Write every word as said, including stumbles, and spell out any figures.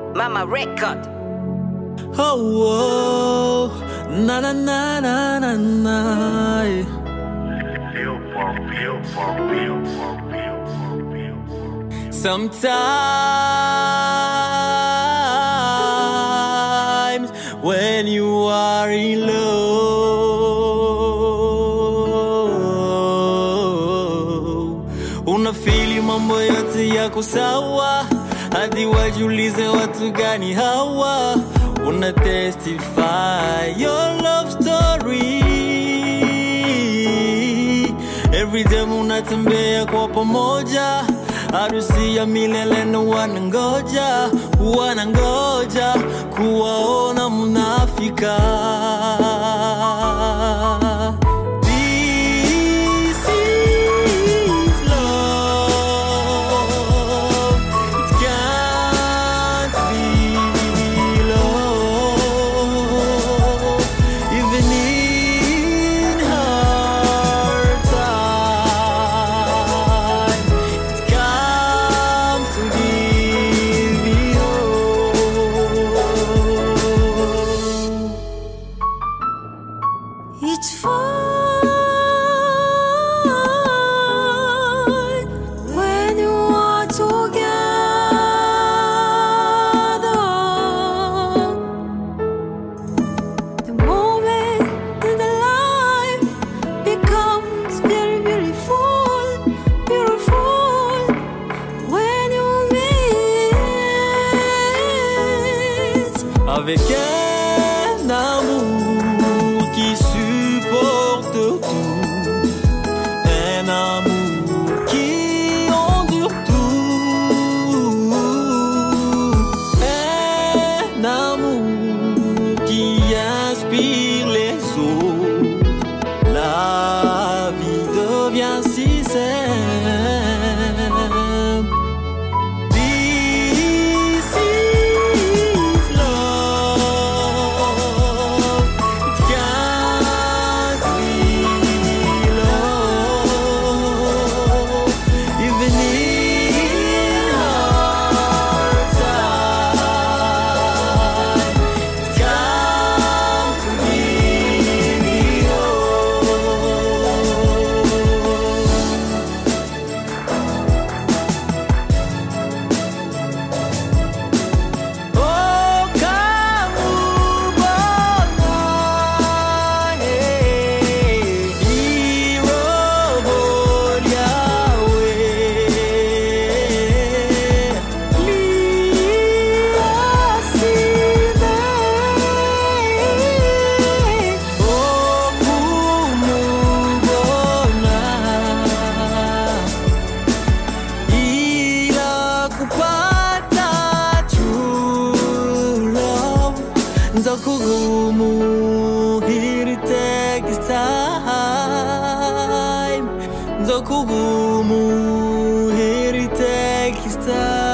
Mama record. Oh, oh, na na na na na na. Sometimes when you are in love, unafili mambo yote yako sawa, hadi wajiulize watu gani hawa. Una testify your love story. Every day munatembea kwa pamoja, harusi ya milele na wanangoja, wanangoja kuwaona mnafika. It's fine when you are together. The moment that the life becomes very beautiful, beautiful when you meet avec un amour qui supporte tout, un amour qui endure tout, un amour qui inspire les autres. La vie devient si simple. This is love. It can't be love, even in hard time. It can't be Oh, Kamubona, Irobolia, Oh, Kumubona, ila kupata true love, nzokugumu it takes time, nzokugumu it takes time.